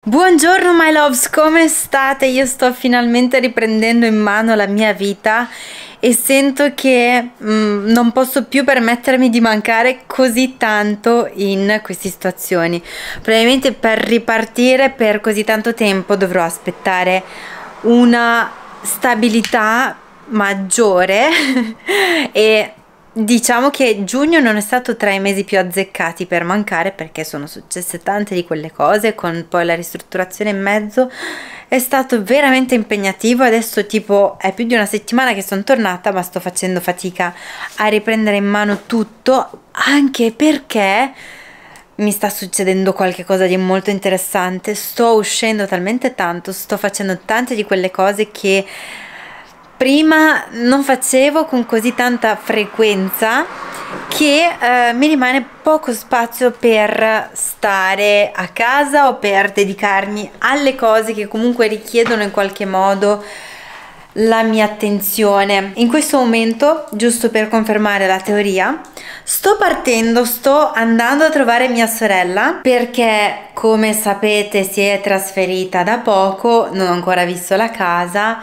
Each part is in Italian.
Buongiorno my loves, come state? Io sto finalmente riprendendo in mano la mia vita e sento che non posso più permettermi di mancare così tanto in queste situazioni. Probabilmente per ripartire per così tanto tempo dovrò aspettare una stabilità maggiore e diciamo che giugno non è stato tra i mesi più azzeccati per mancare, perché sono successe tante di quelle cose, con poi la ristrutturazione in mezzo. È stato veramente impegnativo. Adesso tipo è più di una settimana che sono tornata, ma sto facendo fatica a riprendere in mano tutto, anche perché mi sta succedendo qualche cosa di molto interessante. Sto uscendo talmente tanto, sto facendo tante di quelle cose che prima non facevo con così tanta frequenza, che mi rimane poco spazio per stare a casa o per dedicarmi alle cose che comunque richiedono in qualche modo la mia attenzione. In questo momento, giusto per confermare la teoria, sto andando a trovare mia sorella, perché come sapete si è trasferita da poco, non ho ancora visto la casa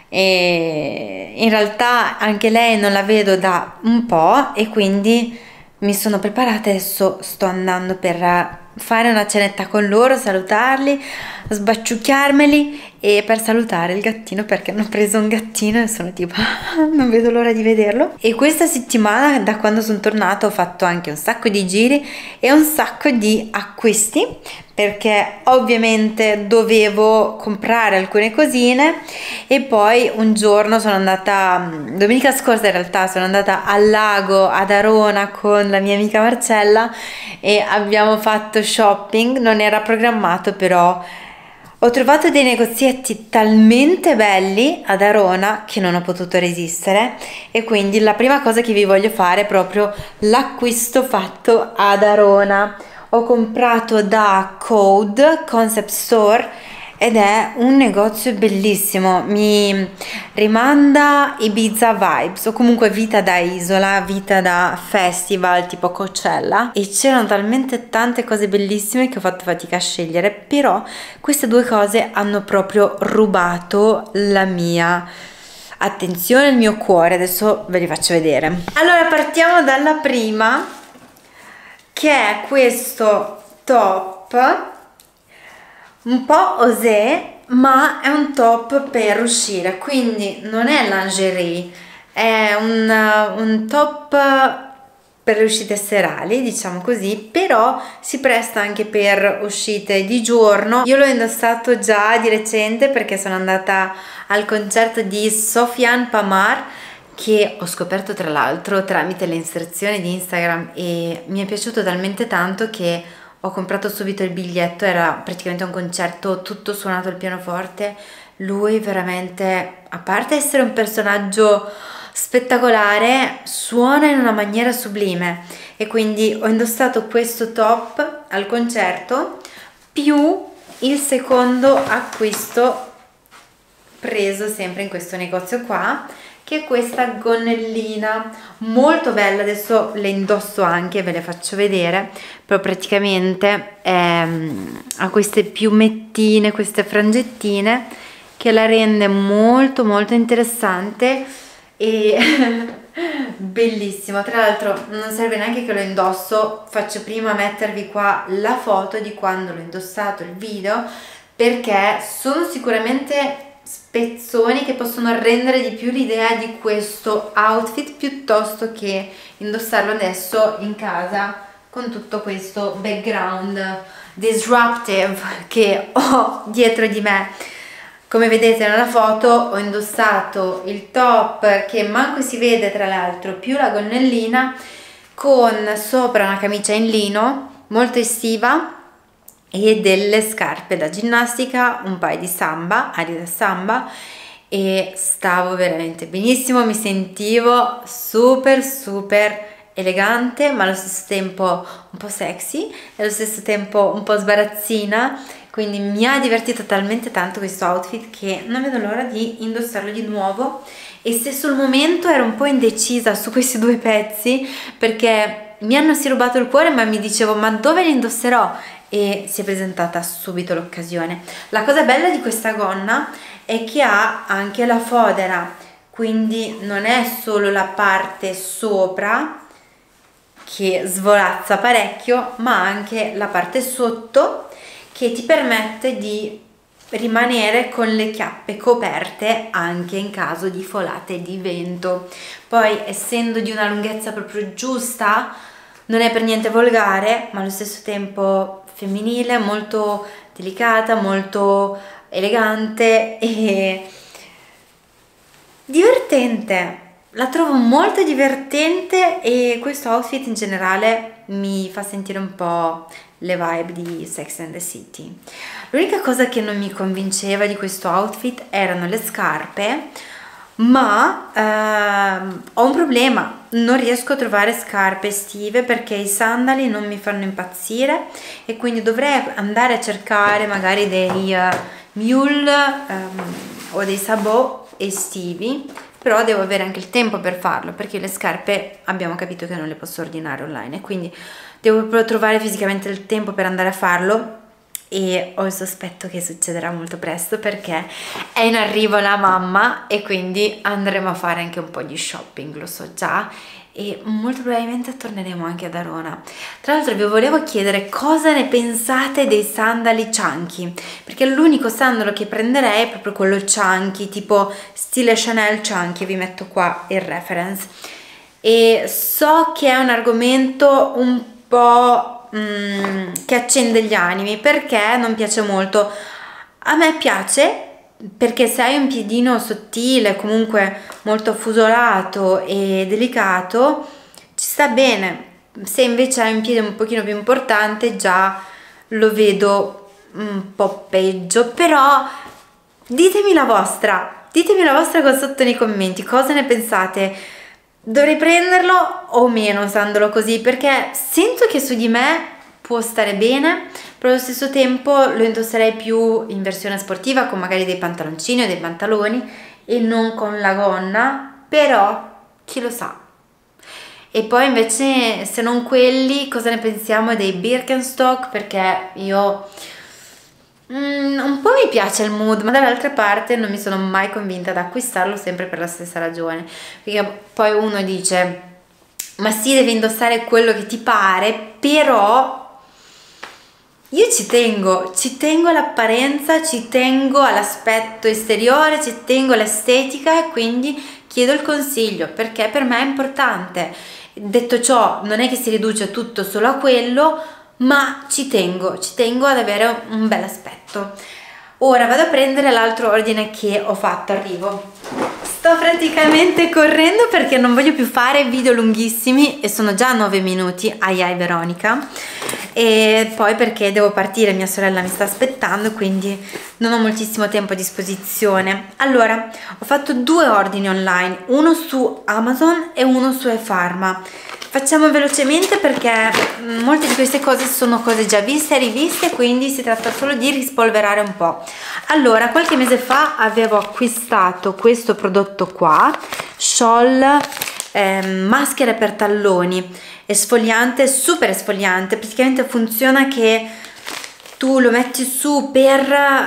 e in realtà anche lei non la vedo da un po', e quindi mi sono preparata. Adesso sto andando per fare una cenetta con loro, salutarli, sbaciucchiarmeli, e per salutare il gattino, perché hanno preso un gattino e sono tipo non vedo l'ora di vederlo. E questa settimana, da quando sono tornata, ho fatto anche un sacco di giri e un sacco di acquisti, perché ovviamente dovevo comprare alcune cosine. E poi un giorno sono andata, domenica scorsa in realtà, sono andata al lago ad Arona con la mia amica Marcella e abbiamo fatto shopping. Non era programmato, però ho trovato dei negozietti talmente belli ad Arona che non ho potuto resistere, e quindi la prima cosa che vi voglio fare è proprio l'acquisto fatto ad Arona. Ho comprato da Code Concept Store ed è un negozio bellissimo, mi rimanda Ibiza vibes, o comunque vita da isola, vita da festival tipo Coachella, e c'erano talmente tante cose bellissime che ho fatto fatica a scegliere, però queste due cose hanno proprio rubato la mia attenzione, il mio cuore. Adesso ve li faccio vedere. Allora partiamo dalla prima, che è questo top un po' osé, ma è un top per uscire, quindi non è lingerie, è un top per le uscite serali, diciamo così, però si presta anche per uscite di giorno. Io l'ho indossato già di recente perché sono andata al concerto di Sofiane Pamar, che ho scoperto tra l'altro tramite le inserzioni di Instagram, e mi è piaciuto talmente tanto che ho comprato subito il biglietto. Era praticamente un concerto tutto suonato al pianoforte. Lui veramente, a parte essere un personaggio spettacolare, suona in una maniera sublime, e quindi ho indossato questo top al concerto, più il secondo acquisto preso sempre in questo negozio qua, che è questa gonnellina molto bella. Adesso le indosso anche, ve le faccio vedere. Però praticamente ha queste piumettine, queste frangettine, che la rende molto molto interessante e bellissimo. Tra l'altro non serve neanche che lo indosso, faccio prima mettervi qua la foto di quando l'ho indossato, il video, perché sono sicuramente spezzoni che possono rendere di più l'idea di questo outfit, piuttosto che indossarlo adesso in casa con tutto questo background disruptive che ho dietro di me. Come vedete nella foto ho indossato il top, che manco si vede tra l'altro, più la gonnellina, con sopra una camicia in lino molto estiva e delle scarpe da ginnastica, un paio di Samba, Adidas Samba, e stavo veramente benissimo. Mi sentivo super super elegante, ma allo stesso tempo un po' sexy e allo stesso tempo un po' sbarazzina, quindi mi ha divertito talmente tanto questo outfit che non vedo l'ora di indossarlo di nuovo. E se sul momento ero un po' indecisa su questi due pezzi, perché mi hanno sì rubato il cuore, ma mi dicevo ma dove li indosserò? e si è presentata subito l'occasione. La cosa bella di questa gonna è che ha anche la fodera, quindi non è solo la parte sopra che svolazza parecchio, ma anche la parte sotto che ti permette di rimanere con le chiappe coperte anche in caso di folate di vento. Poi, essendo di una lunghezza proprio giusta, non è per niente volgare, ma allo stesso tempo femminile, molto delicata, molto elegante e divertente. La trovo molto divertente e questo outfit in generale mi fa sentire un po' le vibe di Sex and the City. L'unica cosa che non mi convinceva di questo outfit erano le scarpe, ma ho un problema, non riesco a trovare scarpe estive perché i sandali non mi fanno impazzire e quindi dovrei andare a cercare magari dei mule o dei sabot estivi, però devo avere anche il tempo per farlo perché le scarpe abbiamo capito che non le posso ordinare online e quindi devo proprio trovare fisicamente il tempo per andare a farlo e ho il sospetto che succederà molto presto perché è in arrivo la mamma e quindi andremo a fare anche un po' di shopping, lo so già, e molto probabilmente torneremo anche ad Arona. Tra l'altro vi volevo chiedere cosa ne pensate dei sandali chunky, perché l'unico sandalo che prenderei è proprio quello chunky, tipo stile Chanel chunky, vi metto qua il reference, e so che è un argomento un po' che accende gli animi perché non piace molto. A me piace perché se hai un piedino sottile, comunque molto affusolato e delicato, ci sta bene. Se invece hai un piede un pochino più importante già lo vedo un po' peggio, però ditemi la vostra qua sotto nei commenti, cosa ne pensate? Dovrei prenderlo o meno usandolo così? Perché sento che su di me può stare bene, però allo stesso tempo lo indosserei più in versione sportiva con magari dei pantaloncini o dei pantaloni e non con la gonna, però chi lo sa. E poi invece se non quelli, cosa ne pensiamo dei Birkenstock? Perché io un po' mi piace il mood, ma dall'altra parte non mi sono mai convinta ad acquistarlo, sempre per la stessa ragione, perché poi uno dice ma sì, devi indossare quello che ti pare, però io ci tengo all'apparenza, ci tengo all'aspetto esteriore, ci tengo all'estetica e quindi chiedo il consiglio perché per me è importante. Detto ciò, non è che si riduce tutto solo a quello, ma ci tengo ad avere un bel aspetto. Ora vado a prendere l'altro ordine che ho fatto, arrivo. Sto praticamente correndo perché non voglio più fare video lunghissimi e sono già 9 minuti, ai ai Veronica, e poi perché devo partire, mia sorella mi sta aspettando, quindi non ho moltissimo tempo a disposizione. Allora, ho fatto 2 ordini online, uno su Amazon e uno su ePharma. Facciamo velocemente perché molte di queste cose sono cose già viste e riviste, quindi si tratta solo di rispolverare un po'. Allora, qualche mese fa avevo acquistato questo prodotto qua, Scholl maschere per talloni, esfoliante, super esfoliante, praticamente funziona che tu lo metti su per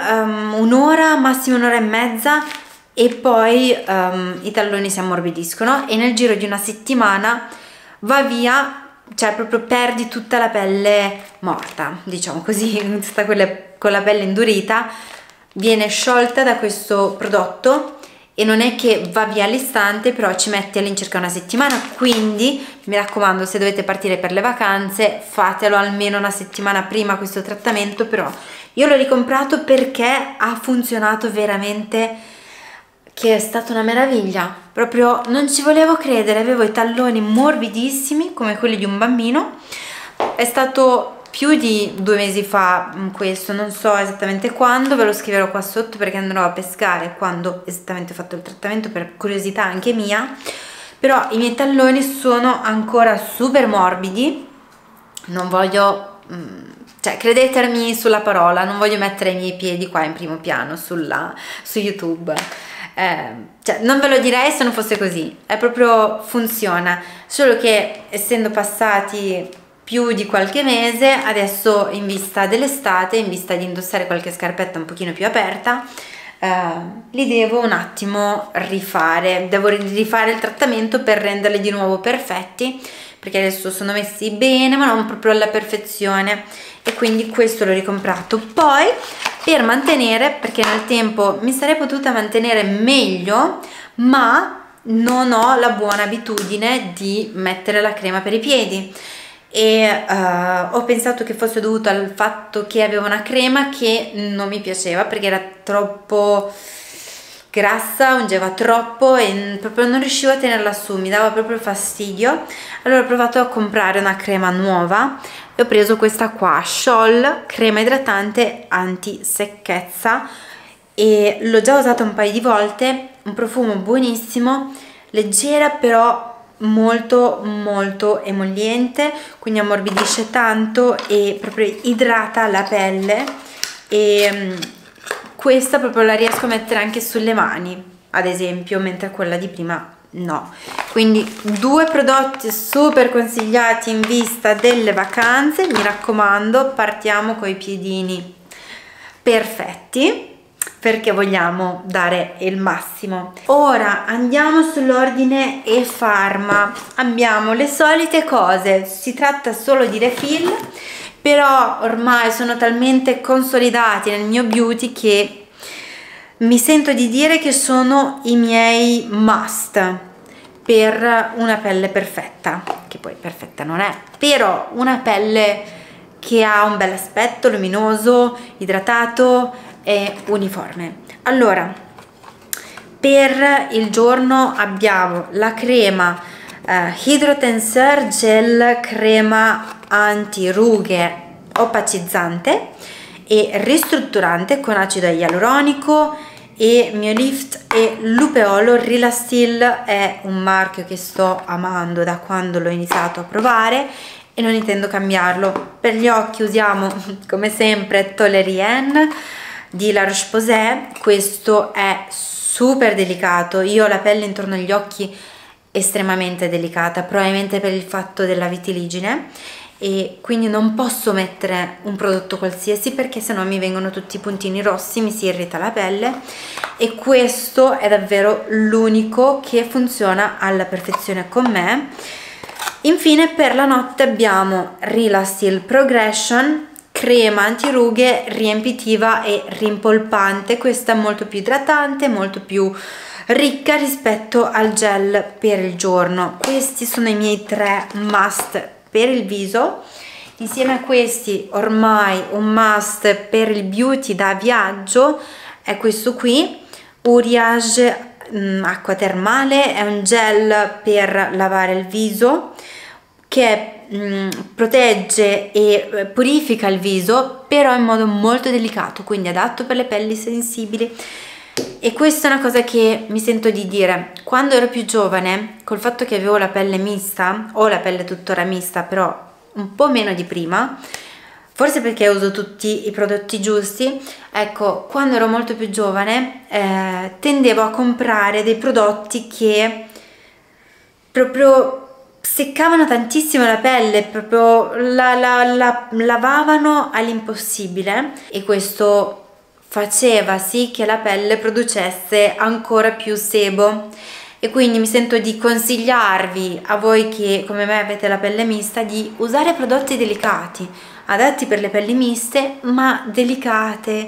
un'ora, massimo un'ora e mezza e poi i talloni si ammorbidiscono e nel giro di una settimana va via, cioè proprio perdi tutta la pelle morta, diciamo così, tutta quella con la pelle indurita viene sciolta da questo prodotto e non è che va via all'istante, però ci mette all'incirca una settimana, quindi mi raccomando, se dovete partire per le vacanze fatelo almeno una settimana prima questo trattamento. Però io l'ho ricomprato perché ha funzionato veramente, che è stata una meraviglia, proprio non ci volevo credere, avevo i talloni morbidissimi come quelli di un bambino. È stato più di 2 mesi fa questo, non so esattamente quando, ve lo scriverò qua sotto perché andrò a pescare quando esattamente ho fatto il trattamento, per curiosità anche mia, però i miei talloni sono ancora super morbidi, non voglio cioè credetemi sulla parola, non voglio mettere i miei piedi qua in primo piano su YouTube, cioè non ve lo direi se non fosse così, è proprio funziona, solo che essendo passati più di qualche mese. Adesso, in vista dell'estate, in vista di indossare qualche scarpetta un pochino più aperta, li devo un attimo rifare, devo rifare il trattamento per renderli di nuovo perfetti, perché adesso sono messi bene ma non proprio alla perfezione, e quindi questo l'ho ricomprato. Poi per mantenere, perché nel tempo mi sarei potuta mantenere meglio, ma non ho la buona abitudine di mettere la crema per i piedi, e ho pensato che fosse dovuto al fatto che avevo una crema che non mi piaceva perché era troppo grassa, ungeva troppo e proprio non riuscivo a tenerla su, mi dava proprio fastidio. Allora ho provato a comprare una crema nuova e ho preso questa qua, Scholl crema idratante anti secchezza, e l'ho già usata un paio di volte. Un profumo buonissimo, leggera però molto molto emolliente, quindi ammorbidisce tanto e proprio idrata la pelle, e questa proprio la riesco a mettere anche sulle mani ad esempio, mentre quella di prima no. Quindi due prodotti super consigliati in vista delle vacanze, mi raccomando, partiamo coi piedini perfetti perché vogliamo dare il massimo. Ora andiamo sull'ordine e-pharma. Abbiamo le solite cose, si tratta solo di refill, però ormai sono talmente consolidati nel mio beauty che mi sento di dire che sono i miei must per una pelle perfetta, che poi perfetta non è, però una pelle che ha un bel aspetto, luminoso, idratato e uniforme. Allora, per il giorno abbiamo la crema Hydro Tenseur Gel crema anti rughe opacizzante e ristrutturante con acido ialuronico e Miolift e Lupeolo. Rilastil è un marchio che sto amando da quando l'ho iniziato a provare e non intendo cambiarlo. Per gli occhi usiamo come sempre Toleriane di La Roche-Posay. Questo è super delicato, io ho la pelle intorno agli occhi estremamente delicata, probabilmente per il fatto della vitiligine, e quindi non posso mettere un prodotto qualsiasi perché sennò mi vengono tutti i puntini rossi, mi si irrita la pelle, e questo è davvero l'unico che funziona alla perfezione con me. Infine per la notte abbiamo Rilastil Progression crema antirughe riempitiva e rimpolpante. Questa è molto più idratante, molto più ricca rispetto al gel per il giorno. Questi sono i miei 3 must per il viso. Insieme a questi ormai un must per il beauty da viaggio è questo qui, Uriage acqua termale, è un gel per lavare il viso che protegge e purifica il viso, però in modo molto delicato, quindi adatto per le pelli sensibili. E questa è una cosa che mi sento di dire: quando ero più giovane, col fatto che avevo la pelle mista, ho la pelle tuttora mista però un po' meno di prima, forse perché uso tutti i prodotti giusti, ecco, quando ero molto più giovane tendevo a comprare dei prodotti che proprio seccavano tantissimo la pelle, proprio la lavavano all'impossibile, e questo faceva sì che la pelle producesse ancora più sebo. E quindi mi sento di consigliarvi a voi che come me avete la pelle mista di usare prodotti delicati, adatti per le pelli miste ma delicati,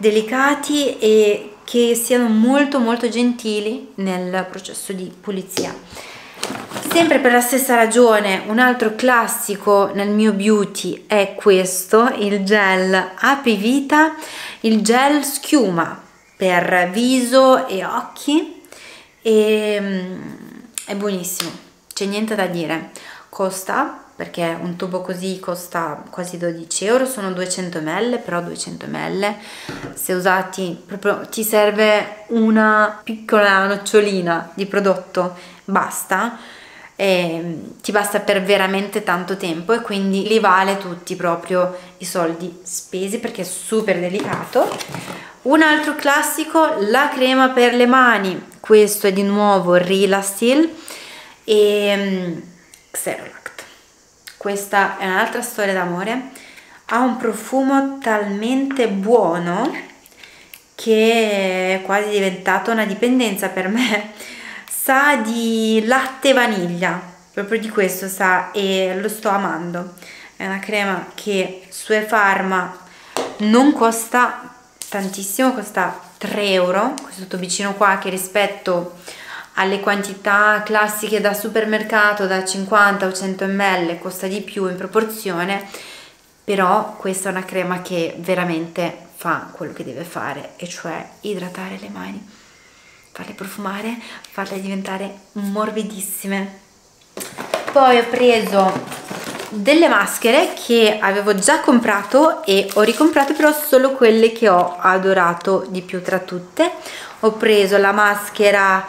e che siano molto molto gentili nel processo di pulizia. Sempre per la stessa ragione, un altro classico nel mio beauty è questo, il gel Apivita, il gel schiuma per viso e occhi, e è buonissimo, c'è niente da dire. Costa, perché un tubo così costa quasi 12 euro, sono 200 ml, però 200 ml se usati proprio ti serve una piccola nocciolina di prodotto, basta, e ti basta per veramente tanto tempo, e quindi li vale tutti proprio i soldi spesi perché è super delicato. Un altro classico, la crema per le mani, questo è di nuovo Rilastil e Xerolact. questa è un'altra storia d'amore, ha un profumo talmente buono che è quasi diventata una dipendenza per me. Sa di latte e vaniglia, proprio di questo sa, e lo sto amando. È una crema che su ePharma non costa tantissimo, costa 3 euro, questo tubicino qua, che rispetto alle quantità classiche da supermercato da 50 o 100 ml costa di più in proporzione, però questa è una crema che veramente fa quello che deve fare, e cioè idratare le mani, farle profumare, farle diventare morbidissime. Poi ho preso delle maschere che avevo già comprato e ho ricomprato, però solo quelle che ho adorato di più tra tutte. Ho preso la maschera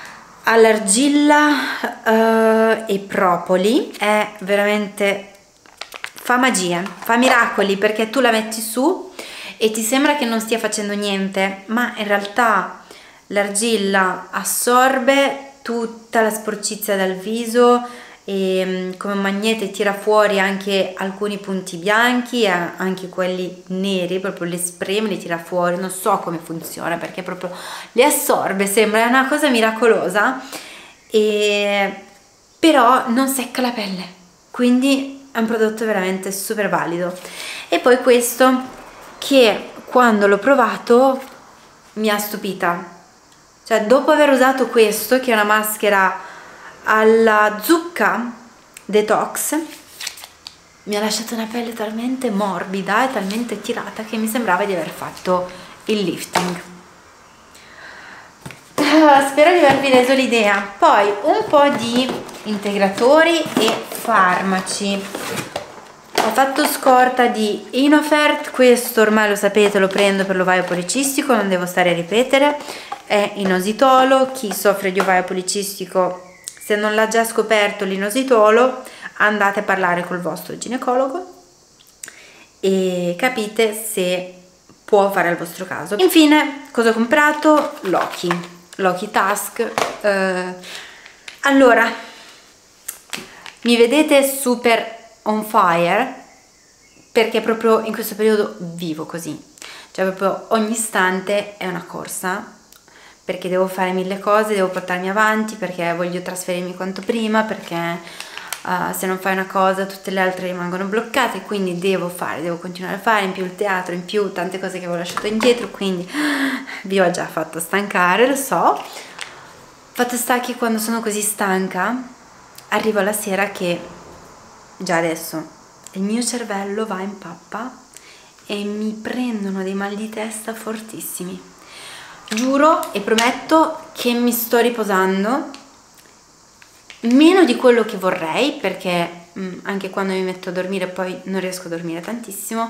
all'argilla e propoli, è veramente, fa magie, fa miracoli, perché tu la metti su e ti sembra che non stia facendo niente, ma in realtà l'argilla assorbe tutta la sporcizia dal viso e come un magnete tira fuori anche alcuni punti bianchi e anche quelli neri, proprio le spreme, li tira fuori. Non so come funziona, perché proprio le assorbe, sembra una cosa miracolosa, però non secca la pelle, quindi è un prodotto veramente super valido. E poi questo, che quando l'ho provato mi ha stupita, cioè dopo aver usato questo, che è una maschera alla zucca detox, mi ha lasciato una pelle talmente morbida e talmente tirata che mi sembrava di aver fatto il lifting. Spero di avervi reso l'idea. Poi un po' di integratori e farmaci. Ho fatto scorta di Inofert, questo ormai lo sapete, lo prendo per l'ovaio policistico, non devo stare a ripetere, è inositolo. Chi soffre di ovaio policistico, se non l'ha già scoperto l'inositolo, andate a parlare col vostro ginecologo e capite se può fare al vostro caso. Infine, cosa ho comprato? Loki Task. Allora, mi vedete super on fire perché proprio in questo periodo vivo così, cioè proprio ogni istante è una corsa, perché devo fare 1000 cose, devo portarmi avanti, perché voglio trasferirmi quanto prima, perché se non fai una cosa tutte le altre rimangono bloccate, quindi devo continuare a fare, in più il teatro, in più tante cose che avevo lasciato indietro, quindi vi ho già fatto stancare, lo so. Fatto sta che quando sono così stanca arrivo alla sera che già adesso il mio cervello va in pappa e mi prendono dei mal di testa fortissimi. Giuro e prometto che mi sto riposando meno di quello che vorrei, perché anche quando mi metto a dormire poi non riesco a dormire tantissimo,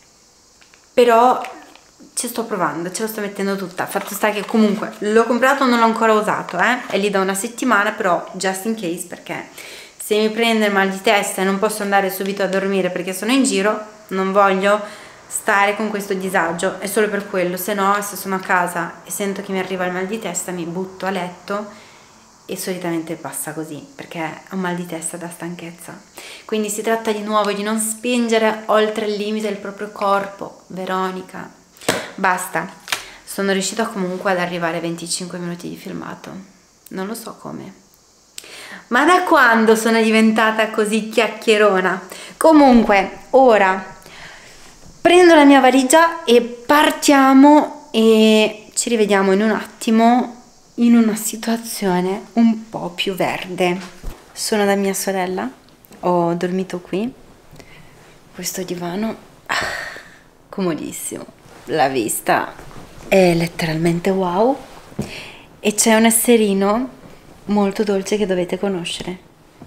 però ci sto provando, ce la sto mettendo tutta. Fatto sta che comunque l'ho comprato, non l'ho ancora usato, è lì da una settimana, però just in case, perché se mi prende il mal di testa e non posso andare subito a dormire perché sono in giro, non voglio stare con questo disagio, è solo per quello. Se no, se sono a casa e sento che mi arriva il mal di testa, mi butto a letto e solitamente passa così, perché ho un mal di testa da stanchezza. Quindi si tratta di nuovo di non spingere oltre il limite del proprio corpo. Veronica, basta. Sono riuscita comunque ad arrivare a 25 minuti di filmato, non lo so come, ma da quando sono diventata così chiacchierona? Comunque, ora prendo la mia valigia e partiamo, e ci rivediamo in un attimo in una situazione un po' più verde. Sono da mia sorella, ho dormito qui, questo divano comodissimo, la vista è letteralmente wow, e c'è un esserino molto dolce che dovete conoscere.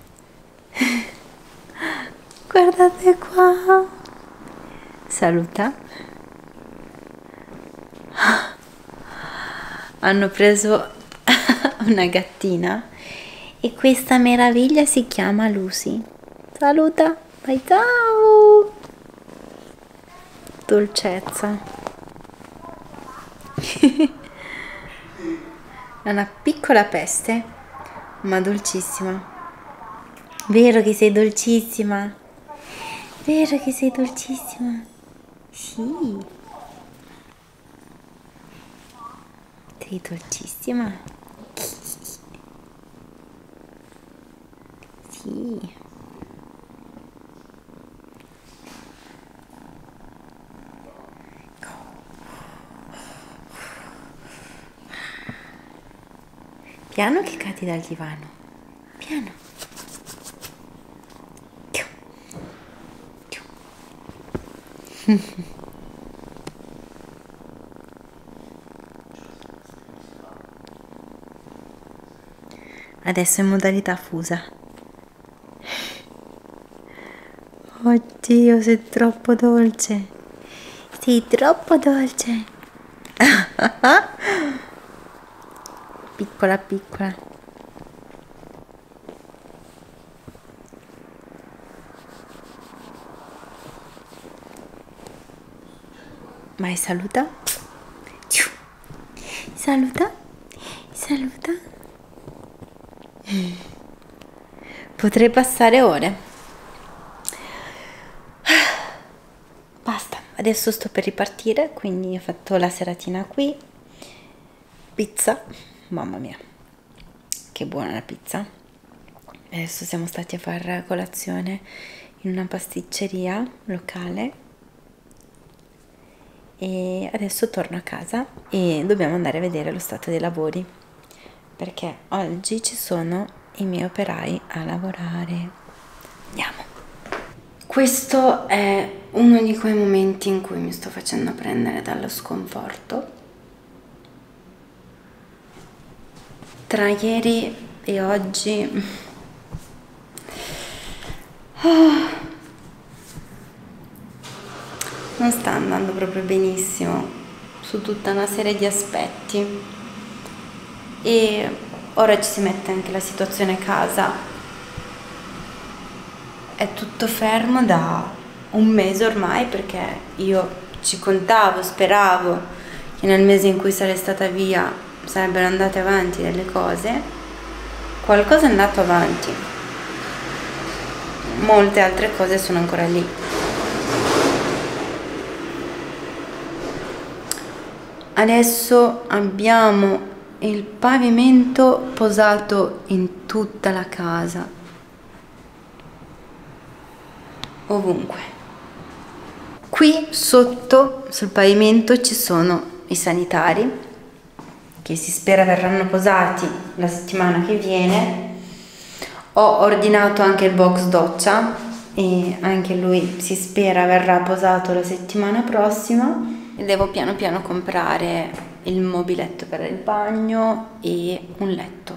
Guardate qua, saluta. Hanno preso una gattina e questa meraviglia si chiama Lucy. Saluta, vai, ciao. Dolcezza. È una piccola peste, ma dolcissima. Vero che sei dolcissima? Vero che sei dolcissima? Sì. Sei dolcissima? Sì. Piano che cadi dal divano. Piano. Adesso in modalità fusa. Oddio, sei troppo dolce. Sei troppo dolce. Piccola piccola. Vai, saluta. Saluta. Saluta. Potrei passare ore. Basta, adesso sto per ripartire, quindi ho fatto la seratina qui. Pizza, mamma mia, che buona la pizza. Adesso siamo stati a fare colazione in una pasticceria locale e adesso torno a casa e dobbiamo andare a vedere lo stato dei lavori, perché oggi ci sono i miei operai a lavorare. Andiamo. Questo è uno di quei momenti in cui mi sto facendo prendere dallo sconforto. Tra ieri e oggi non sta andando proprio benissimo su tutta una serie di aspetti e ora ci si mette anche la situazione casa. È tutto fermo da un mese ormai, perché io ci contavo, speravo che nel mese in cui sarei stata via sarebbero andate avanti delle cose. Qualcosa è andato avanti, molte altre cose sono ancora lì. Adesso abbiamo il pavimento posato in tutta la casa, ovunque. Qui sotto sul pavimento ci sono i sanitari che si spera verranno posati la settimana che viene. Ho ordinato anche il box doccia e anche lui si spera verrà posato la settimana prossima. E devo piano piano comprare il mobiletto per il bagno e un letto.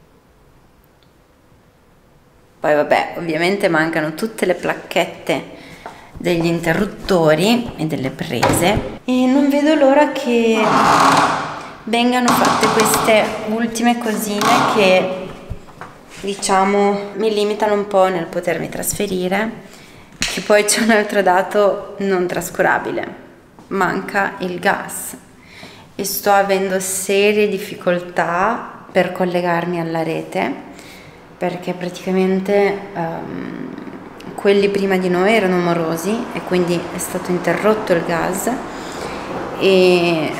Poi vabbè, ovviamente mancano tutte le placchette degli interruttori e delle prese e non vedo l'ora che vengano fatte queste ultime cosine che, diciamo, mi limitano un po' nel potermi trasferire. Che poi c'è un altro dato non trascurabile: manca il gas e sto avendo serie difficoltà per collegarmi alla rete, perché praticamente quelli prima di noi erano morosi e quindi è stato interrotto il gas, e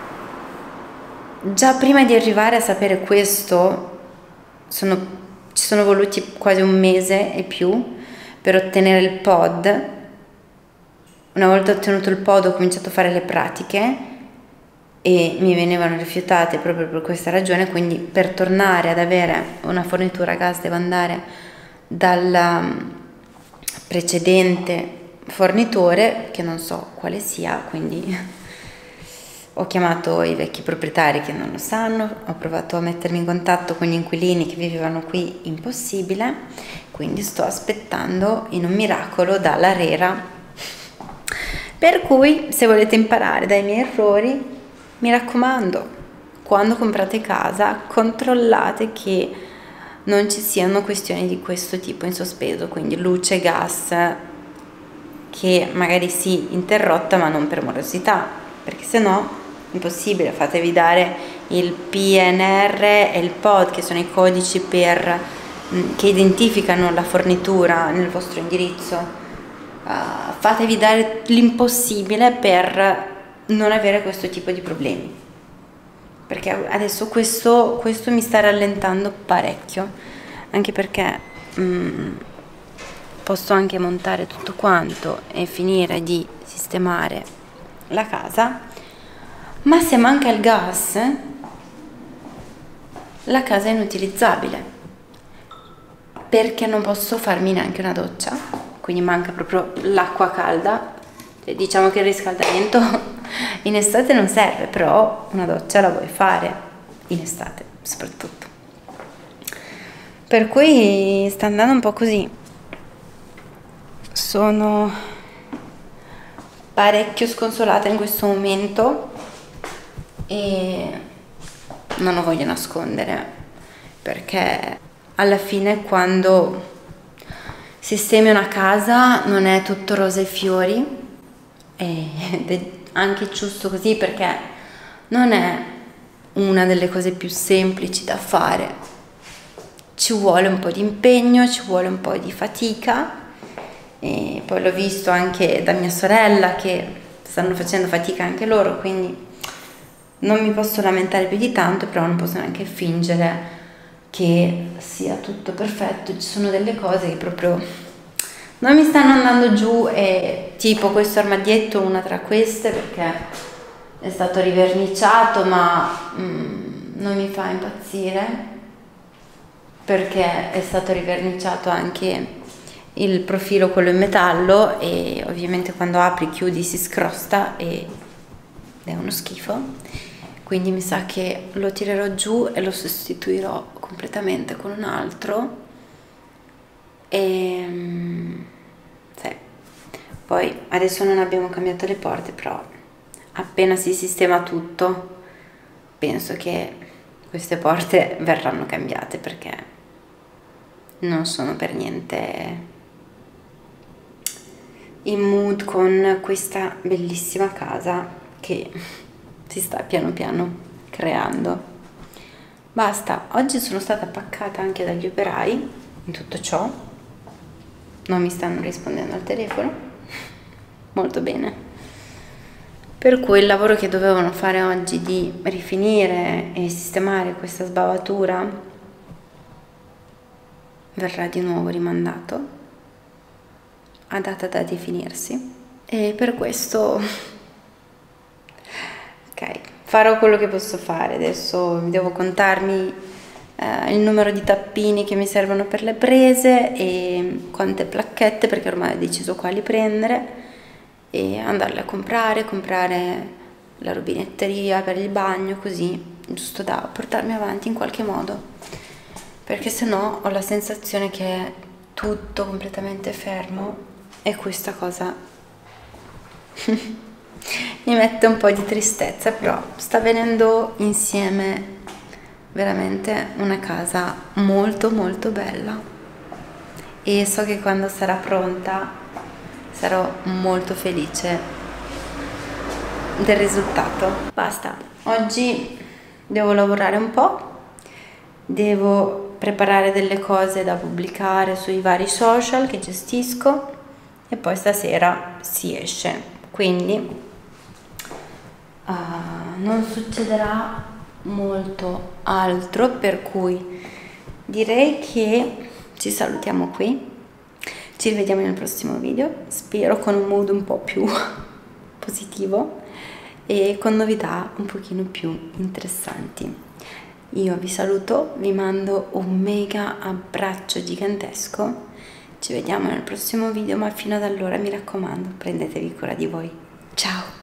già prima di arrivare a sapere questo ci sono voluti quasi un mese e più per ottenere il pod. Una volta ottenuto il pod ho cominciato a fare le pratiche e mi venivano rifiutate proprio per questa ragione, quindi per tornare ad avere una fornitura gas devo andare dal precedente fornitore, che non so quale sia, quindi ho chiamato i vecchi proprietari che non lo sanno, ho provato a mettermi in contatto con gli inquilini che vivevano qui, impossibile, quindi sto aspettando in un miracolo dalla RERA. Per cui, se volete imparare dai miei errori, mi raccomando, quando comprate casa controllate che non ci siano questioni di questo tipo in sospeso, quindi luce, gas, che magari sì, interrotta ma non per morosità, perché se no impossibile. Fatevi dare il PNR e il POD, che sono i codici che identificano la fornitura nel vostro indirizzo fatevi dare l'impossibile per non avere questo tipo di problemi, perché adesso questo mi sta rallentando parecchio, anche perché posso anche montare tutto quanto e finire di sistemare la casa, ma se manca il gas la casa è inutilizzabile, perché non posso farmi neanche una doccia, quindi manca proprio l'acqua calda. Diciamo che il riscaldamento in estate non serve, però una doccia la vuoi fare in estate soprattutto, per cui sta andando un po' così. Sono parecchio sconsolata in questo momento e non lo voglio nascondere, perché alla fine quando sistemi una casa non è tutto rose e fiori, ed è anche giusto così, perché non è una delle cose più semplici da fare, ci vuole un po' di impegno, ci vuole un po' di fatica, e poi l'ho visto anche da mia sorella che stanno facendo fatica anche loro, quindi non mi posso lamentare più di tanto, però non posso neanche fingere che sia tutto perfetto. Ci sono delle cose che proprio non mi stanno andando giù, e tipo questo armadietto, una tra queste, perché è stato riverniciato, ma non mi fa impazzire, perché è stato riverniciato anche il profilo, quello in metallo, e ovviamente quando apri chiudi si scrosta ed è uno schifo, quindi mi sa che lo tirerò giù e lo sostituirò completamente con un altro. E sì. Poi adesso non abbiamo cambiato le porte, però appena si sistema tutto penso che queste porte verranno cambiate, perché non sono per niente in mood con questa bellissima casa che si sta piano piano creando. Basta, oggi sono stata paccata anche dagli operai in tutto ciò, non mi stanno rispondendo al telefono, molto bene, per cui il lavoro che dovevano fare oggi di rifinire e sistemare questa sbavatura verrà di nuovo rimandato a data da definirsi, e per questo ok, farò quello che posso fare. Adesso devo contarmi il numero di tappini che mi servono per le prese e quante placchette, perché ormai ho deciso quali prendere, e andarle a comprare la rubinetteria per il bagno, così, giusto da portarmi avanti in qualche modo, perché sennò ho la sensazione che è tutto completamente fermo, e questa cosa mi mette un po' di tristezza, però sta venendo insieme veramente una casa molto molto bella, e so che quando sarà pronta sarò molto felice del risultato. Basta, oggi devo lavorare un po', devo preparare delle cose da pubblicare sui vari social che gestisco, e poi stasera si esce, quindi non succederà molto altro, per cui direi che ci salutiamo qui, ci rivediamo nel prossimo video, spero con un mood un po' più positivo e con novità un pochino più interessanti. Io vi saluto, vi mando un mega abbraccio gigantesco, ci vediamo nel prossimo video, ma fino ad allora mi raccomando, prendetevi cura di voi. Ciao!